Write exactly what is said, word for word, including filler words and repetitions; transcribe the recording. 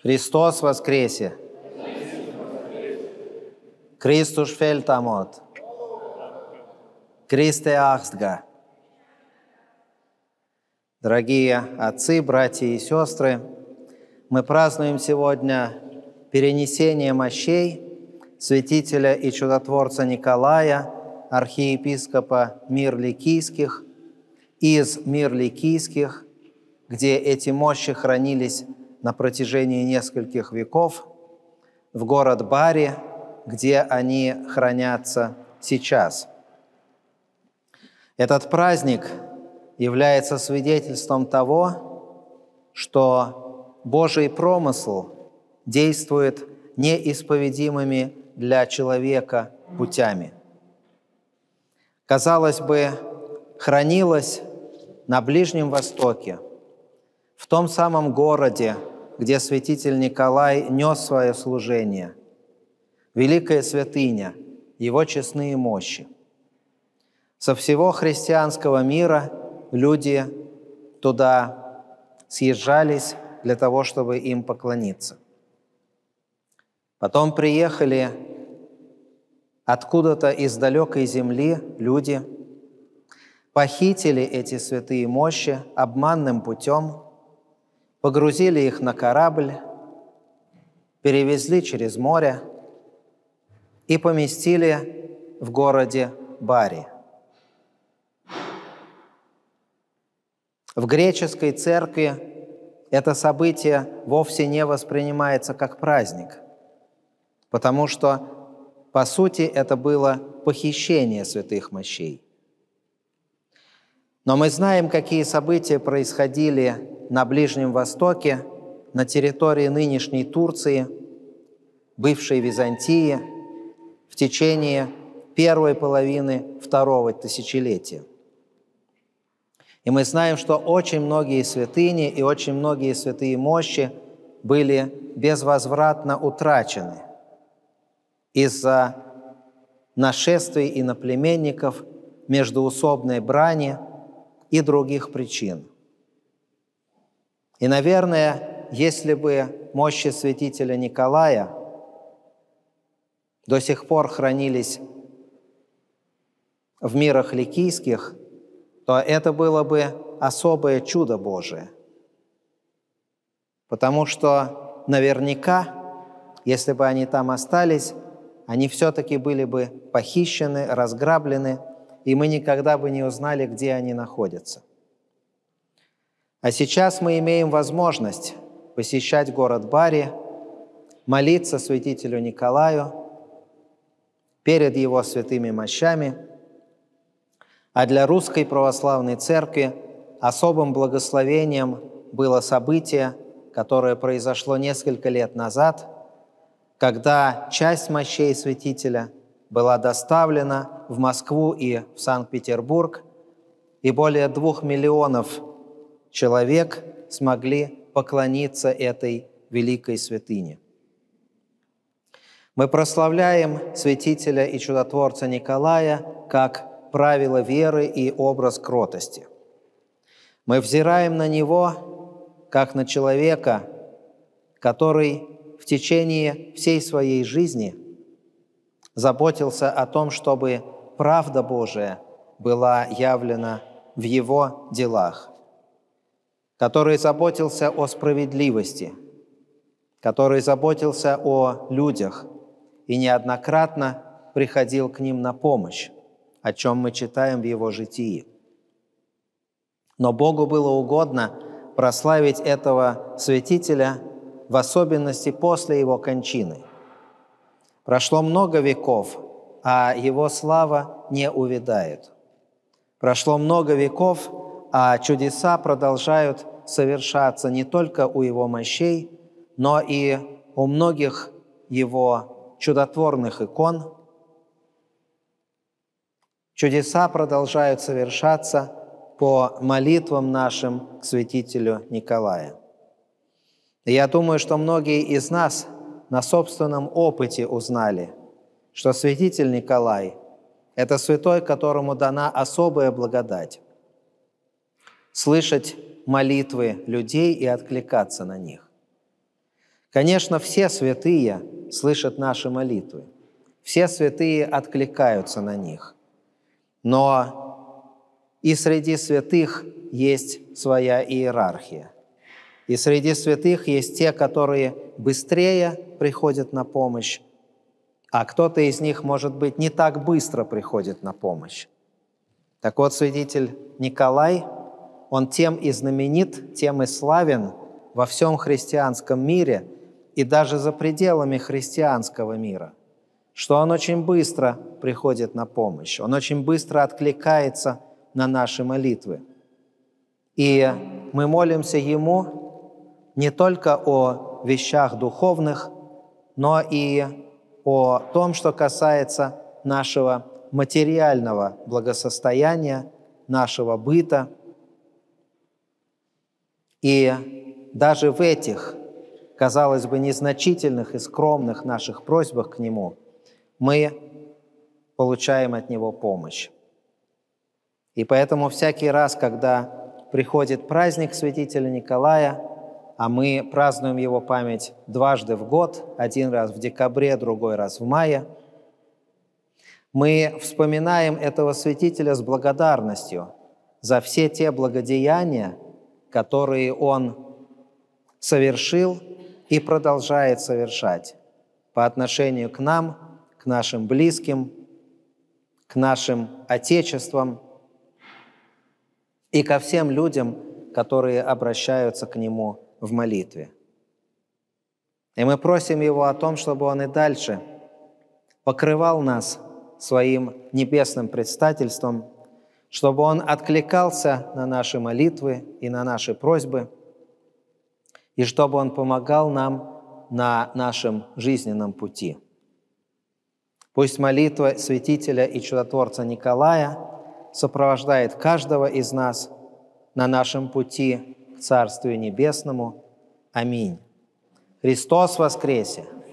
Христос воскресе! Кристус фельтамот! Христе ахстга! Дорогие отцы, братья и сестры, мы празднуем сегодня перенесение мощей святителя и чудотворца Николая, архиепископа Мир-Ликийских, из Мир-Ликийских, где эти мощи хранились на протяжении нескольких веков, в город Бари, где они хранятся сейчас. Этот праздник является свидетельством того, что Божий промысл действует неисповедимыми для человека путями. Казалось бы, хранилось на Ближнем Востоке, в том самом городе, где святитель Николай нес свое служение, великая святыня, его честные мощи. Со всего христианского мира люди туда съезжались для того, чтобы им поклониться. Потом приехали откуда-то из далекой земли люди, похитили эти святые мощи обманным путем, погрузили их на корабль, перевезли через море и поместили в городе Бари. В греческой церкви это событие вовсе не воспринимается как праздник, потому что, по сути, это было похищение святых мощей. Но мы знаем, какие события происходили на Ближнем Востоке, на территории нынешней Турции, бывшей Византии, в течение первой половины второго тысячелетия. И мы знаем, что очень многие святыни и очень многие святые мощи были безвозвратно утрачены из-за нашествий иноплеменников, междоусобной брани и других причин. И, наверное, если бы мощи святителя Николая до сих пор хранились в мирах ликийских, то это было бы особое чудо Божие. Потому что наверняка, если бы они там остались, они все-таки были бы похищены, разграблены, и мы никогда бы не узнали, где они находятся. А сейчас мы имеем возможность посещать город Бари, молиться святителю Николаю перед его святыми мощами, а для Русской Православной Церкви особым благословением было событие, которое произошло несколько лет назад, когда часть мощей святителя была доставлена в Москву и в Санкт-Петербург, и более двух миллионов человек смогли поклониться этой великой святыне. Мы прославляем святителя и чудотворца Николая как правило веры и образ кротости. Мы взираем на него, как на человека, который в течение всей своей жизни заботился о том, чтобы правда Божия была явлена в его делах, который заботился о справедливости, который заботился о людях и неоднократно приходил к ним на помощь, о чем мы читаем в его житии. Но Богу было угодно прославить этого святителя, в особенности после его кончины. Прошло много веков, а его слава не увядает. Прошло много веков, а чудеса продолжают совершаться не только у его мощей, но и у многих его чудотворных икон. Чудеса продолжают совершаться по молитвам нашим к святителю Николаю. И я думаю, что многие из нас на собственном опыте узнали, что святитель Николай – это святой, которому дана особая благодать – слышать молитвы людей и откликаться на них. Конечно, все святые слышат наши молитвы, все святые откликаются на них, но и среди святых есть своя иерархия. И среди святых есть те, которые быстрее приходят на помощь, а кто-то из них, может быть, не так быстро приходит на помощь. Так вот, святитель Николай, он тем и знаменит, тем и славен во всем христианском мире и даже за пределами христианского мира, что он очень быстро приходит на помощь, он очень быстро откликается на наши молитвы. И мы молимся Ему не только о вещах духовных, но и о том, что касается нашего материального благосостояния, нашего быта. И даже в этих, казалось бы, незначительных и скромных наших просьбах к Нему мы получаем от Него помощь. И поэтому всякий раз, когда приходит праздник святителя Николая, а мы празднуем его память дважды в год, один раз в декабре, другой раз в мае, мы вспоминаем этого святителя с благодарностью за все те благодеяния, которые он совершил и продолжает совершать по отношению к нам, к нашим близким, к нашим отечествам и ко всем людям, которые обращаются к Нему в молитве. И мы просим Его о том, чтобы Он и дальше покрывал нас Своим небесным предстательством, чтобы Он откликался на наши молитвы и на наши просьбы, и чтобы Он помогал нам на нашем жизненном пути. Пусть молитва святителя и чудотворца Николая сопровождает каждого из нас на нашем пути к Царствию Небесному. Аминь. Христос воскресе!